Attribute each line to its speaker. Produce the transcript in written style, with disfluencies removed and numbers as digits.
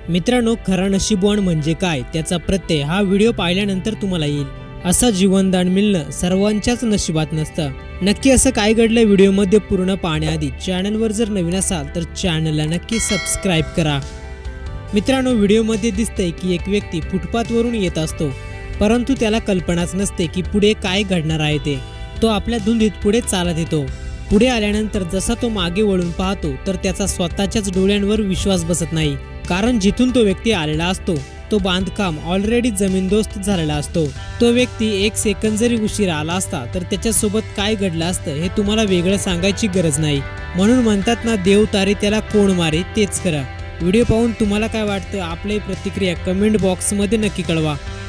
Speaker 1: मित्रांनो, खरा नशीबवान म्हणजे काय त्याचा प्रत्यय हा व्हिडिओ पाहिल्यानंतर तुम्हाला येईल। असं जीवनदान मिळणं सर्वांच्याच नशिबात नसतं। नक्की असं काय घडलं व्हिडिओमध्ये पूर्ण पाहण्याआधी चॅनलवर जर नवीन असाल तर चॅनलला नक्की सबस्क्राइब करा। मित्रांनो, व्हिडिओमध्ये दिसतंय की एक व्यक्ती फुटपाथवरून येत असतो, परंतु त्याला कल्पनाच नसते की पुढे काय घडणार आहे ते। तो आपल्या धुंदीत पुढे चालत येतो। पुढे आल्यानंतर जसा तो मागे वळून पाहतो तर त्याचा स्वतःच्याच डोळ्यांवर विश्वास बसत नाही, कारण जिथून तो व्यक्ती आलेला असतो तो बांधकाम ऑलरेडी जमीनदोस्त झालेला असतो। तो व्यक्ती एक सेकंद जरी उशीर आला असता तर त्याच्यासोबत काय घडलं असतं हे तुम्हाला वेगळं सांगायची गरज नाही। म्हणून म्हणतात ना, देव तारे त्याला कोण मारे, तेच खरं। व्हिडिओ पाहून तुम्हाला काय वाटतं आपली प्रतिक्रिया कमेंट बॉक्समध्ये नक्की कळवा।